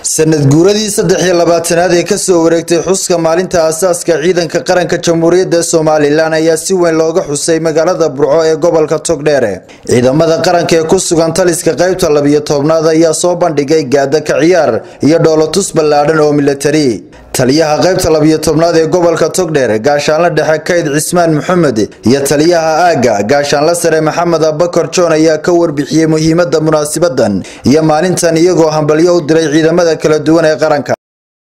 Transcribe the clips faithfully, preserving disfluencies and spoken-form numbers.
sanad guuradii saddex iyo labaatanaad ee ka soo wareegtay xuska maalinta aasaaska ciidanka qaranka Jamhuuriyadda Soomaaliland ayaa si weyn looga xusay magaalada Burco ee gobolka Togdheer. Ciidamada qaranka ee ku sugan taliska qaybta laba iyo tobnaad ayaa soo bandhigay gaada ka ciyaar iyo dhoolatus ballaaran oo military. taliyaha qaybta laba iyo tobnaad ee gobolka Togdheer gaashaanle dhexe Kayd Cismaan Maxamed iyo taliyaha aaga gaashaanle sare Maxamed Abakar Joon ayaa ka warbixiyay muhiimadda munaasabadan iyo maalintan iyagoo hambalyo u diray ciidamada kala duwan ee qaranka.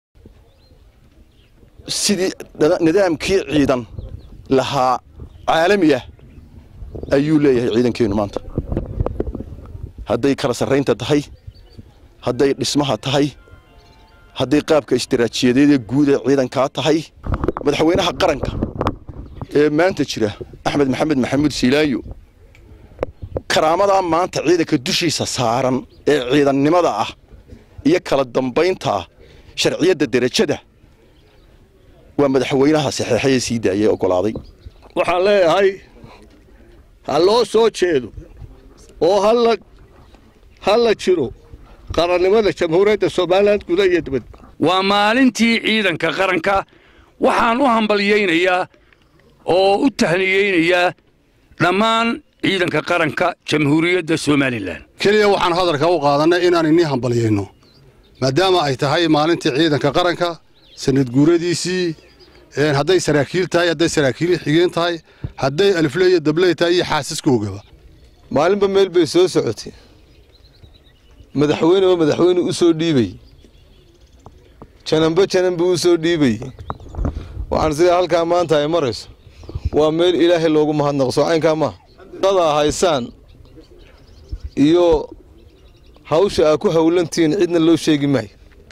sidii nidaamkii ciidan lahaa caalamiga ayuu leeyahay ciidankeenu maanta, hadday kala sarreynta tahay, hadday dhismaha tahay, hadday qaabka istiraatiijiyadeed guud ee ciidanka tahay. madaxweynaha qaranka ee maanta jira Axmed Maxamed Maxamuud Silaayo karaamada maanta ciidanka dushiisa saaran ee ciidannimada ah iyo kala dambeynta sharciyada darajada waa madaxweynaha saxiixay sii daayay ogolaaday. waxaan leeyahay ha loo soo jeedo oo hal hal jiro qarannimada Jamhuuriyadda Soomaaliland guud iyo dibad. waa maalintii ciidanka qaranka waxaan u hambaliyeynayaa oo u tahniyeynayaa dhammaan ciidanka qaranka Jamhuuriyadda Soomaaliland. kaliya waxaan hadalka u qaadanay inaan inii hambaliyeyno maadaama ay tahay maalintii ciidanka qaranka sanad guuradiisii ee hadday saraakiil tahay, hadday saraakiil xigeen tahay, hadday alifley iyo dabley tahay iyo xaasaskoogaba. maalinba meel bay soo socotay, madaxweyne oo madaxweyne u soo dhiibay, janamba janamba u soo dhiibay. waxaan sida halka maanta ay marayso waa meel Ilaahay loogu mahadnaqo soocaynka ma dada haysaan iyo hawsha ay ku hawlantiin cidna loo sheegi maayo.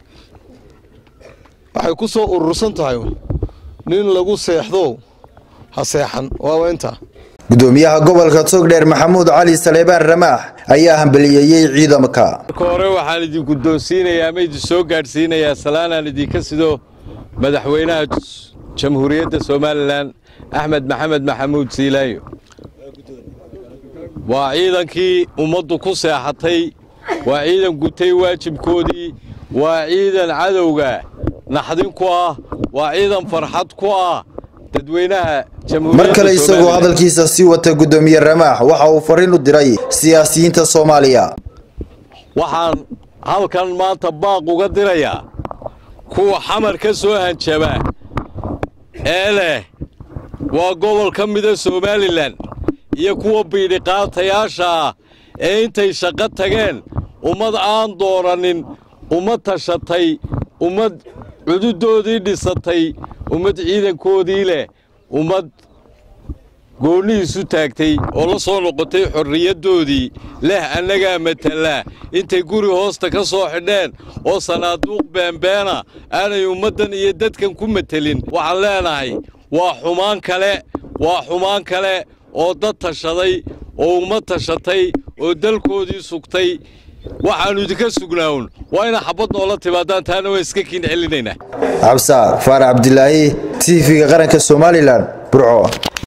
waxay ku soo urursan tahay nin lagu seexdo ha seexan waa inta. gudoomiyaha gobolka Togdheer Maxamuud Cali Saleebaan Ramaax ayaa hambaliyay ciidamada. hore waxaan idin guddoonsiinayaa ma idin soo gaarsiinayaa salaanaan idinka sido madaxweynaha Jamhuuriyadda Soomaaliland Axmed Maxamed Maxamuud Silaayo. waa ciidankii ummaddu ku seexatay, waa ciidan gutay waajibkoodii, waa ciidan cadowga naxdin ku ah, waa ciidan farxad ku ah dadweynaha Jamhuuriyadda. markale isagoo hadalkiisa si wata gudoomiye Ramaax waxa uu fariin u diray siyaasiyiinta Soomaaliya. waxaan halkan maanta baaq uga dirayaa kuwa xamar ka soo hanjaba ee leh waa gobol ka mid ah Soomaaliland iyo kuwa biidhiqaatayaasha ee intay shaqo tageen ummad aan dooranin, ummad tashatay, ummad cududoodii dhisatay, ummad ciidankoodii leh, ummad goonihiisu taagtay oo la soo noqotay xorriyadoodii leh annagaa matala intay guri hoosta ka soo xidheen oo sanaaduuq beenbeena aanay ummaddan iyo dadkan ku matelin. waxaan leenahay waa xumaan kale, waa xumaan kale oo dad tashaday oo ummad tashatay oo dalkoodii sugtay. waxaanu idinka sugnaawn waa ina xabad noola timaadaan, taana waa iska kiin celinaynaa. Cabsa Faarax Cabdilaahi, T V-ga qaranka Soomaaliland, Burco.